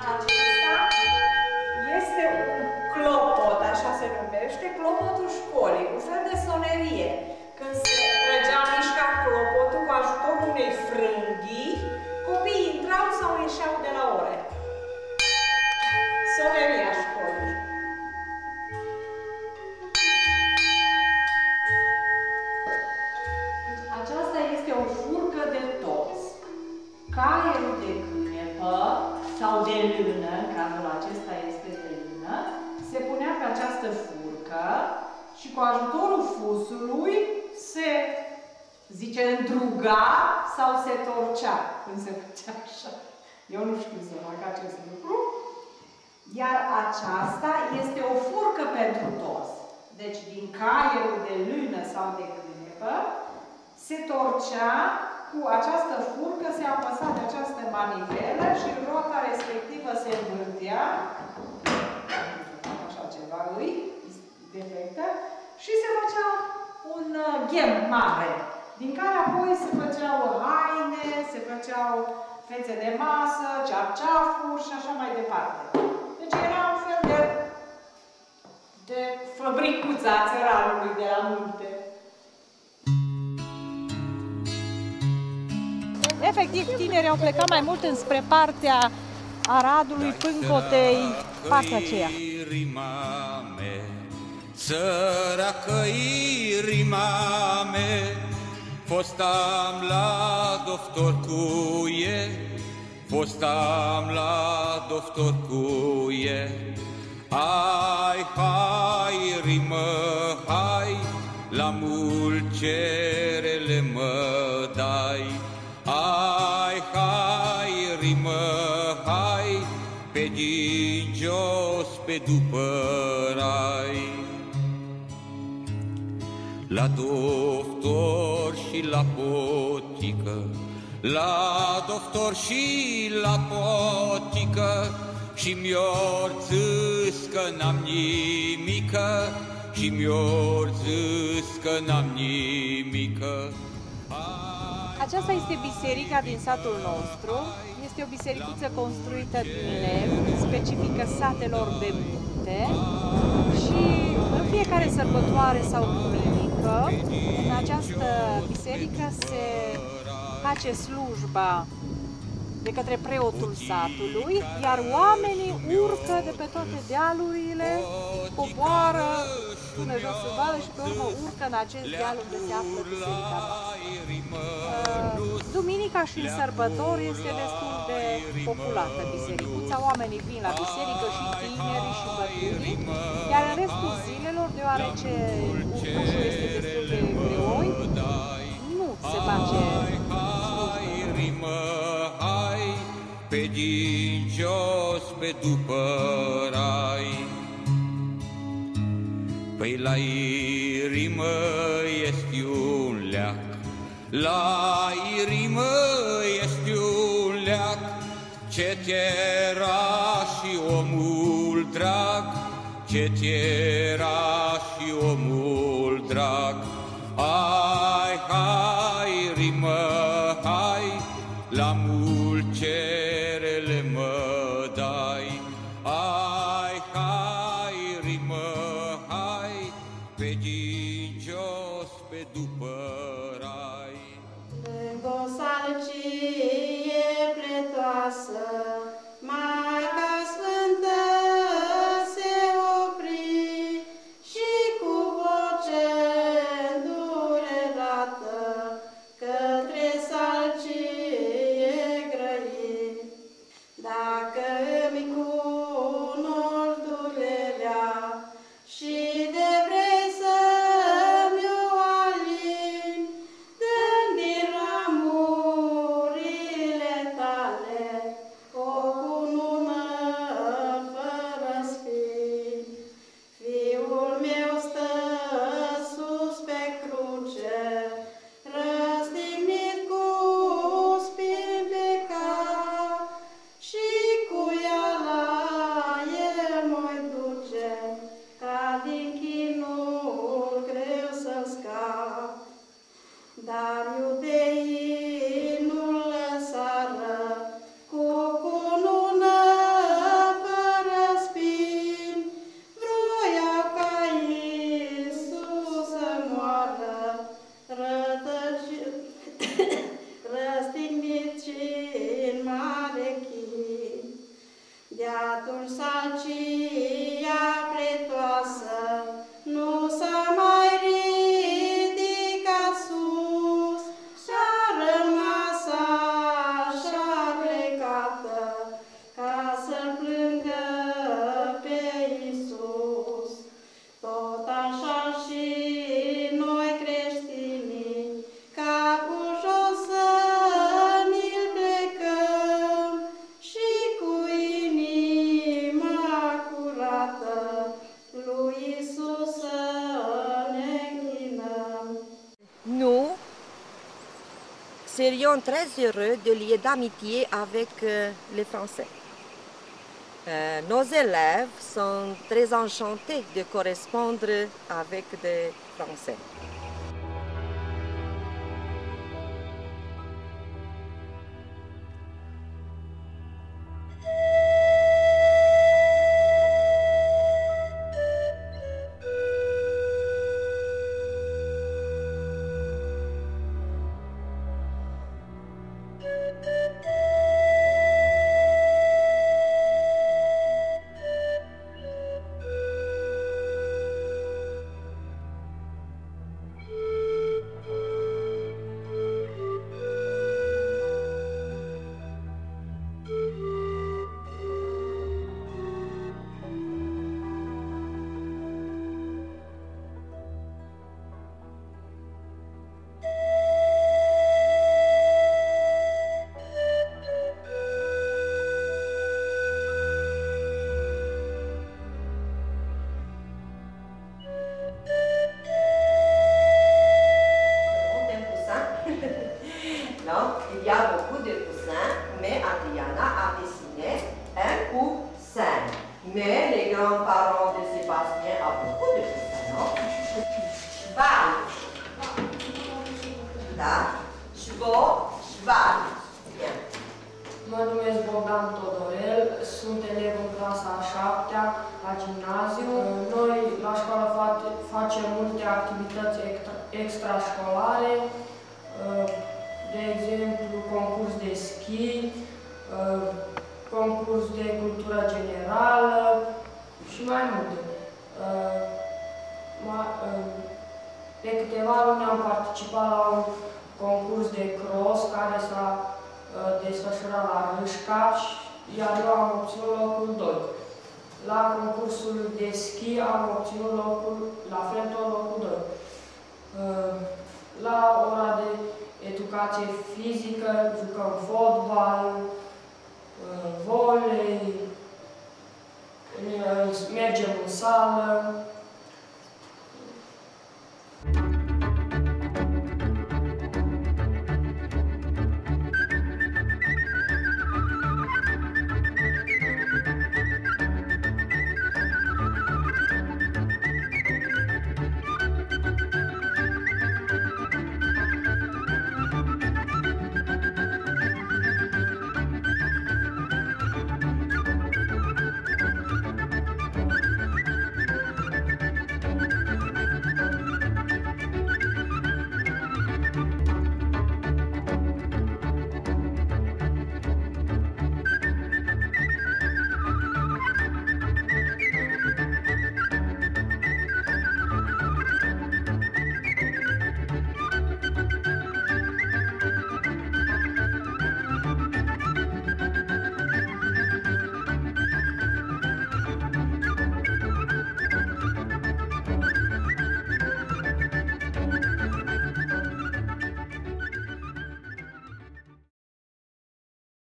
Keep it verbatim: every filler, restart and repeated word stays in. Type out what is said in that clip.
Acesta este un clopot, așa se numește, clopotul școlii, un fel de sonerie. Când se trăgea mișca clopotul cu ajutorul unei frânghii, copiii intrau sau ieșeau de la ore. Soneria școlii. Aceasta este o furcă de toți. Caierul de cânepă sau de lână, în cazul acesta este de lână, se punea pe această furcă și cu ajutorul fusului se, zice, întruga sau se torcea când se făcea așa. Eu nu știu să fac acest lucru. Iar aceasta este o furcă pentru toți. Deci din caierul de lână sau de cânepă se torcea, cu această furcă se apăsa de această manivelă și roata respectivă se învârtea, așa ceva îi, defectă, și se făcea un ghem mare, din care apoi se făceau haine, se făceau fețe de masă, cearceafuri și așa mai departe. Deci era un fel de, de fabricuța a țăranului de la munte. Efectiv, tinerii au plecat mai mult înspre partea Aradului, Pâncotei, partea aceea. Săracăiri mame, fostam la doctor cuie, fostam la doctor cuie. Hai, hai, rimă, hai, la mult cerele mă dai. Hai, hai, rimă, hai, pe din jos, pe după rai. La doctor și la potică, la doctor și la potică, și mi-or zis că n-am nimică, și mi-or zis că n-am nimică. Aceasta este biserica din satul nostru. Este o bisericuță construită din lemn, specifică satelor de munte și în fiecare sărbătoare sau duminică în această biserică se face slujba de către preotul satului, iar oamenii urcă de pe toate dealurile, coboară până jos în vale și pe urmă urcă în acest deal unde se află biserica noastră. Duminica și în sărbători este destul de populată bisericuța, oamenii vin la biserică și tinerii și bătrânii, iar în restul zilelor, deoarece urcușul este destul de greoi, nu se face slujbă. Pe din jos, pe după rai. Păi la irimă este un leac, la irimă este un leac, ce t'era și omul drag, ce t'era și omul drag. Hai, hai, rimă, hai, la mult cerele mă dai. Hai, hai, rimă, hai, pe din jos, pe după rai. Lângă o salcie pletoasă, Maica Sfântă se opri și cu voce îndurerată către salcie grăi. Dacă îmi cunoști durerea și de vrei să-mi o alin, dă-mi din ramurile tale o cunună fără spin. Fiul meu stă sus pe cruce, răstignit cu spini pe cap, și cu ea Atunci salcia pletoasă nu s-a mai ridicat sus și-a rămas așa plecată ca să-L plângă pe Iisus. Tot așa și noi creștinii, capul jos să ni-l plecăm și cu inima curată lui Iisus să ne închinăm. Nous serions très heureux de lier d'amitié avec euh, les Français. Euh, nos élèves sont très enchantés de correspondre avec des Français. Non, il y a beaucoup de poussins, mais Adriana a dessiné un poussin. Mais les grands-parents de Sébastien ont beaucoup de poussins, non? Cheval. Da? Chevaux, cheval. Bien. Mă numesc Bogdan Todorel, sunt elev în clasa a șaptea la gimnaziu. Noi la școală facem multe activități extrașcolare, de exemplu concurs de schi, concurs de cultură generală și mai multe. De câteva luni am participat la un concurs de cross care s-a desfășurat la Râșca, iar eu am obținut locul doi. La concursul de schi am obținut locul, la fel tot locul doi. La ora de educație fizică jucăm fotbal, volei, mergem în sală.